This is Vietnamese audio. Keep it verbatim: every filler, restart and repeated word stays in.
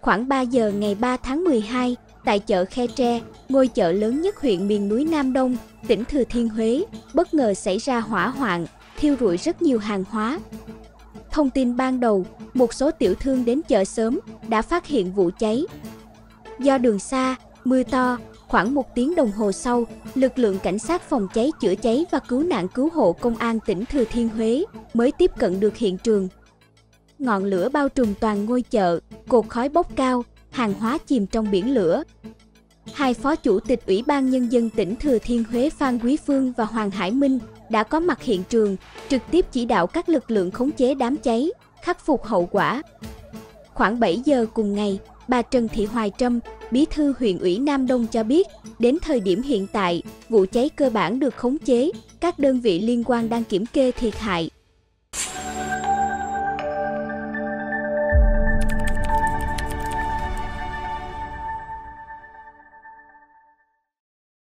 Khoảng ba giờ ngày ba tháng mười hai, tại chợ Khe Tre, ngôi chợ lớn nhất huyện miền núi Nam Đông, tỉnh Thừa Thiên Huế, bất ngờ xảy ra hỏa hoạn, thiêu rụi rất nhiều hàng hóa. Thông tin ban đầu, một số tiểu thương đến chợ sớm đã phát hiện vụ cháy. Do đường xa, mưa to, khoảng một tiếng đồng hồ sau, lực lượng cảnh sát phòng cháy chữa cháy và cứu nạn cứu hộ công an tỉnh Thừa Thiên Huế mới tiếp cận được hiện trường. Ngọn lửa bao trùm toàn ngôi chợ, cột khói bốc cao, hàng hóa chìm trong biển lửa. Hai phó chủ tịch Ủy ban Nhân dân tỉnh Thừa Thiên Huế Phan Quý Phương và Hoàng Hải Minh đã có mặt hiện trường, trực tiếp chỉ đạo các lực lượng khống chế đám cháy, khắc phục hậu quả. Khoảng bảy giờ cùng ngày, bà Trần Thị Hoài Trâm, Bí thư huyện ủy Nam Đông cho biết, đến thời điểm hiện tại, vụ cháy cơ bản được khống chế, các đơn vị liên quan đang kiểm kê thiệt hại,